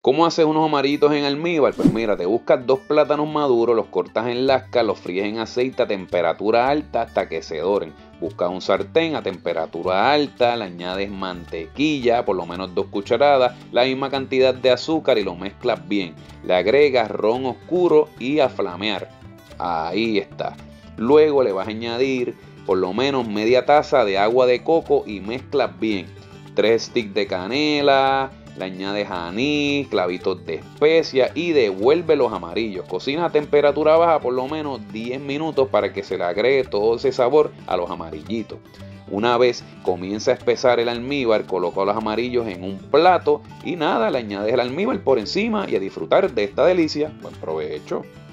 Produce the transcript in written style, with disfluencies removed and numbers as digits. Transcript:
¿Cómo haces unos amarillitos en almíbar? Pues mira, te buscas 2 plátanos maduros, los cortas en lascas, los fríes en aceite a temperatura alta hasta que se doren. Buscas un sartén a temperatura alta, le añades mantequilla, por lo menos 2 cucharadas, la misma cantidad de azúcar y lo mezclas bien. Le agregas ron oscuro y a flamear. Ahí está. Luego le vas a añadir por lo menos media taza de agua de coco y mezclas bien. 3 sticks de canela, le añades anís, clavitos de especia y devuelve los amarillos. Cocina a temperatura baja por lo menos 10 minutos para que se le agregue todo ese sabor a los amarillitos. Una vez comienza a espesar el almíbar, coloca los amarillos en un plato y nada, le añades el almíbar por encima y a disfrutar de esta delicia. Buen provecho.